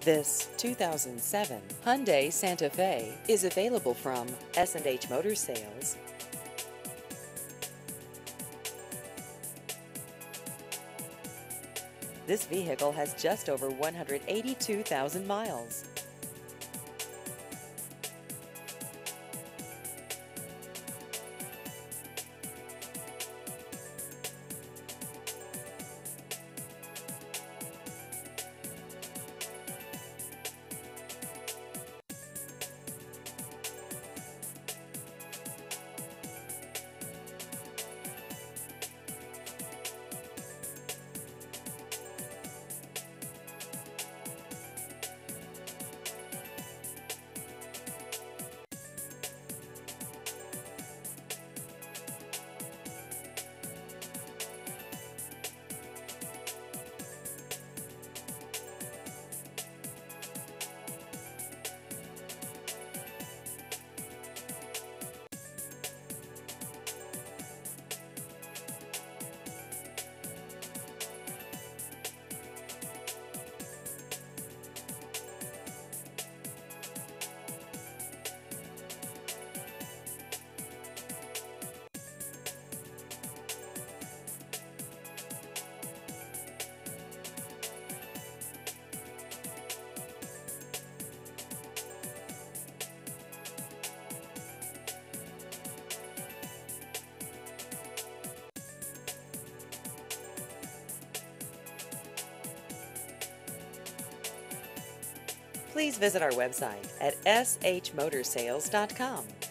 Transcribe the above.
This 2007 Hyundai Santa Fe is available from S&H Motor Sales. This vehicle has just over 182,000 miles. Please visit our website at shmotorsales.com.